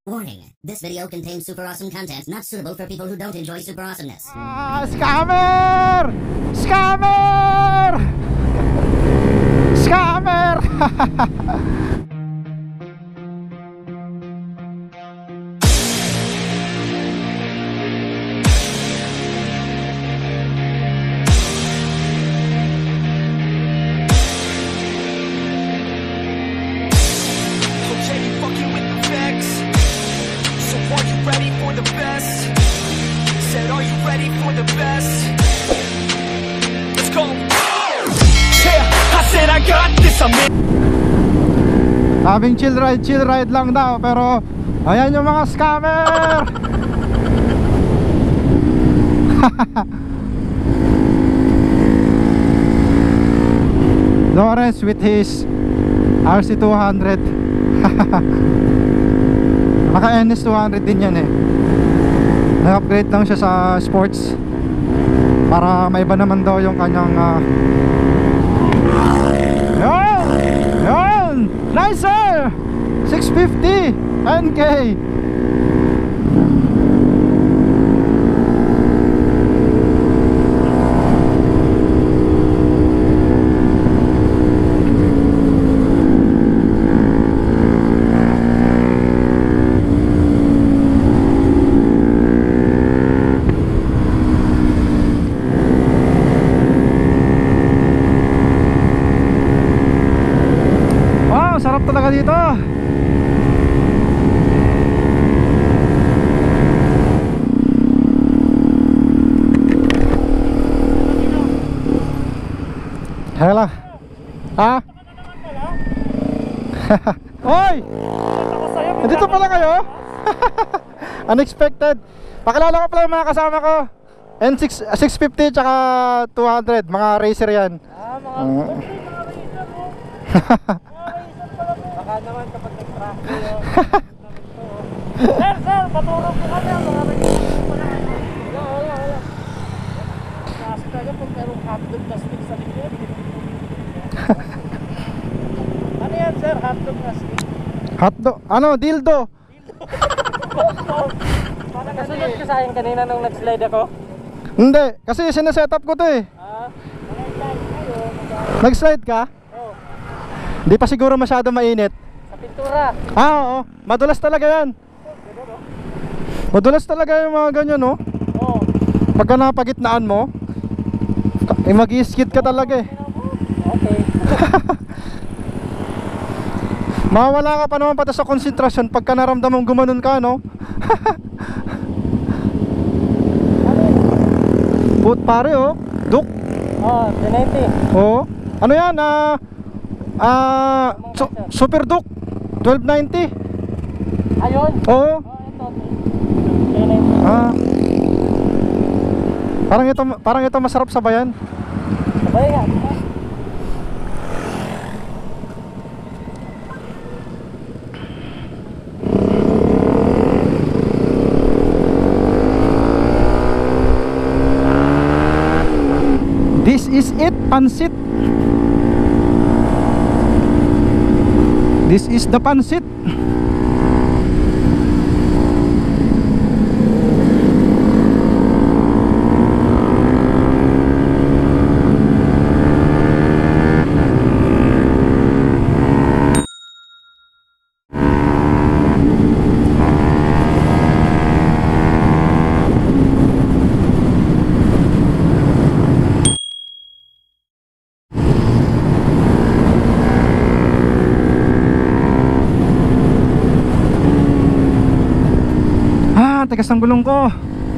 Warning, this video contains super awesome content not suitable for people who don't enjoy super awesomeness. Scammer! Scammer! Scammer! Having chill ride lang daw, pero ayan yung mga scammer. Lawrence with his RC200. Naka NS200 din yan eh. Nag-upgrade lang siya sa sports para maiba naman daw yung kanyang Yun! Nice sir! 650 NK. Sarap talaga dito. Hala. Ha? Oy! Dito pala kayo? Unexpected. Pakilala ko pala yung mga kasama ko. N650 tsaka 200. Mga racer yan. Mga baka naman kapag nag-track kayo. Sir, paturong po kami ang mga racer po na wala. Kasi talaga kung merong hotdog na stick sa likod. Ano yan sir, hotdog na stick? Hotdog? Ano? Dildo? Kasunod ka sa akin kanina nung nag-slide ako? Hindi, kasi sineset up ko to eh. Nag-slide ka? Oo. Hindi pa siguro masyado mainit. Sa pintura. Oo, madulas talaga yan. Madulas talaga yung mga ganyan, no? Oo. Pagka napagitnaan mo, mag-i-skid ka talaga eh. Okay. Mawala ka pa naman pati sa konsentrasyon pagka naramdam mong gumanon ka, no? Boot pare, oh. Duk. Oo, 390. Oo. Ano yan? Super Duke 1290. Ayun? Oo. Ito. 390. Parang ito masarap sabayan. Sabay nga, di ba? This is it, pansit. This is the pansit. Tigas ng gulong ko.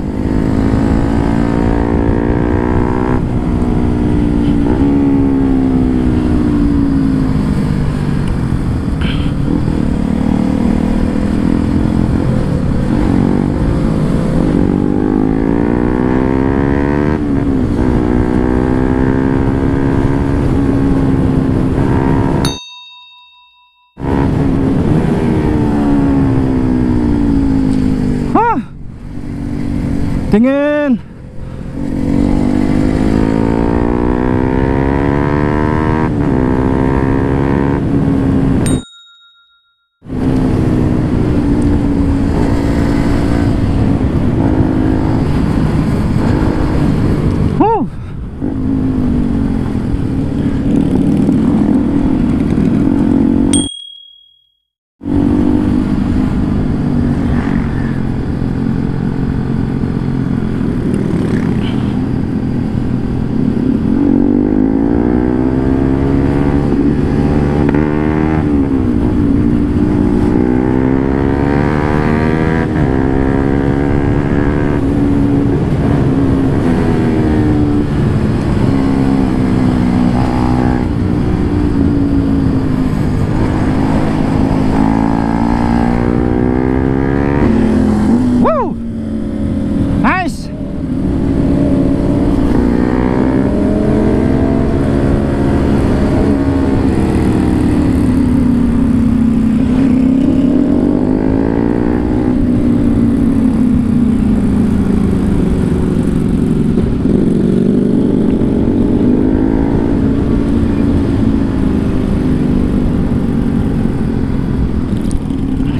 Tingin.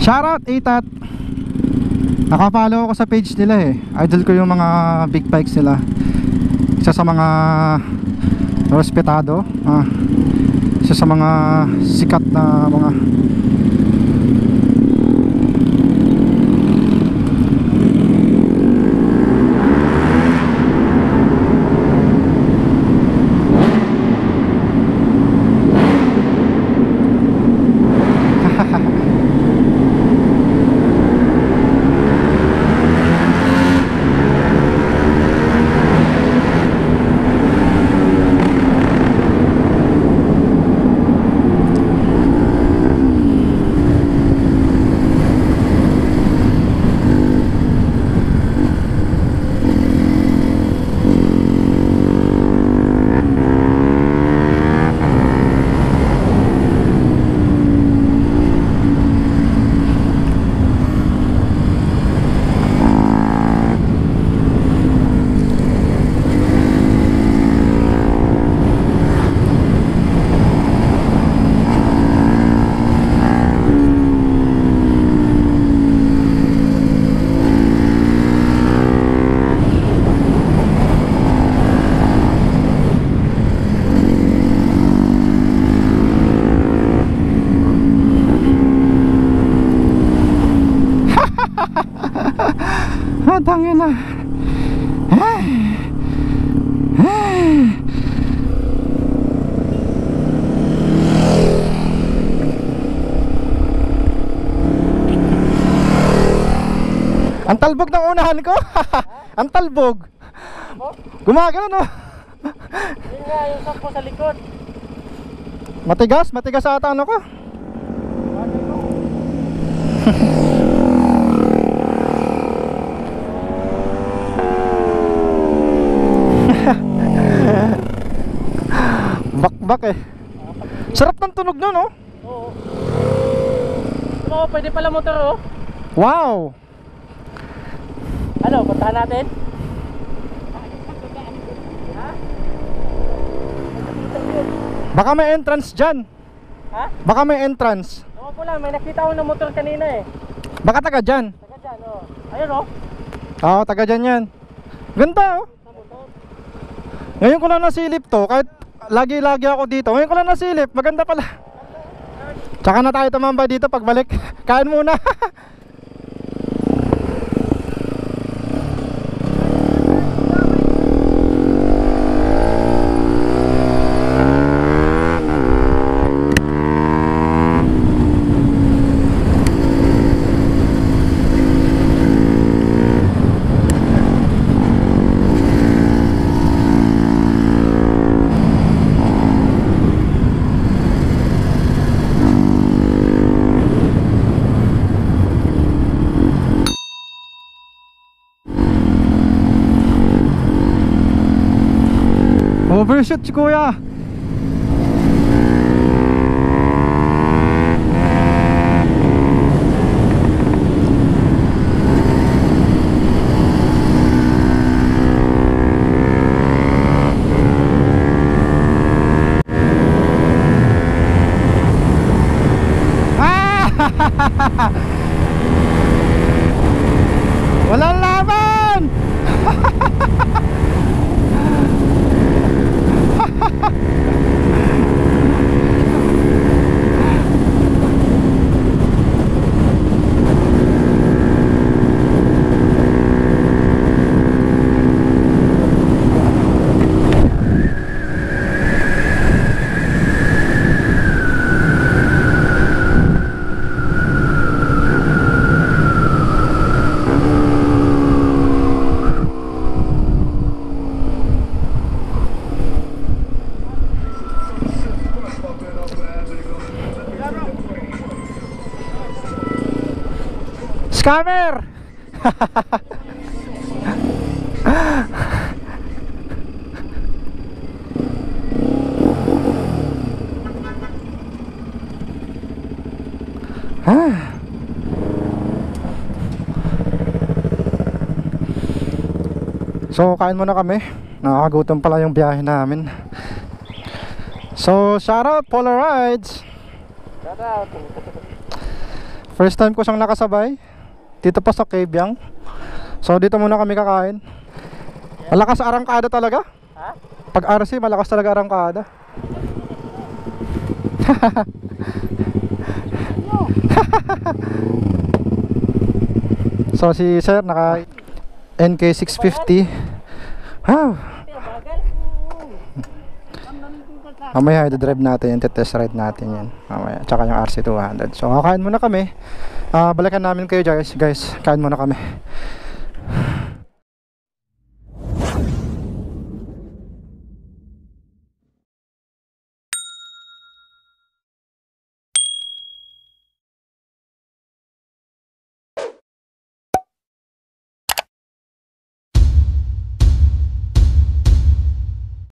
Shoutout Itat. Nakapollow ako sa page nila eh. Idol ko yung mga big bikes nila. Isa sa mga respetado, isa sa mga sikat na mga tangin na. Ang talbog ng unahan ko. Ang talbog. Gumagano no. Yun nga, yung sampo sa likod. Matigas ata ano ko. Bakbak eh. Sarap ng tunog nun oh. Oo. Oo, pwede pala motor oh. Wow. Ano, puntahan natin? Baka may entrance dyan. Ha? Baka may entrance. Oo po lang, may nakita ko ng motor kanina eh. Baka taga dyan. Taga dyan oh. Ayun oh. Oo, taga dyan yan. Ganda oh. Ngayon ko lang nasilip to. Kahit lagi-lagi ako dito, ngayon ko lang nasilip. Maganda pala. Tsaka na tayo tumambay dito pagbalik. Kain muna. Overshoot si kuya. Walang laban. Scammer! So kain muna kami. Nakakagutom pala yung biyahe namin. So shoutout Polarides. Shoutout. First time ko siyang nakasabay. Dito pa sa Kabyang. So dito muna kami kakain. Malakas arangkada talaga. Ha? Pag RC, malakas talaga arangkada. So si Sir naka NK650. Wow. Mamaya i-drive natin yan, test ride natin yan mamaya, tsaka yung RC200. So kakain muna kami. Balikan namin kayo guys, kain muna kami.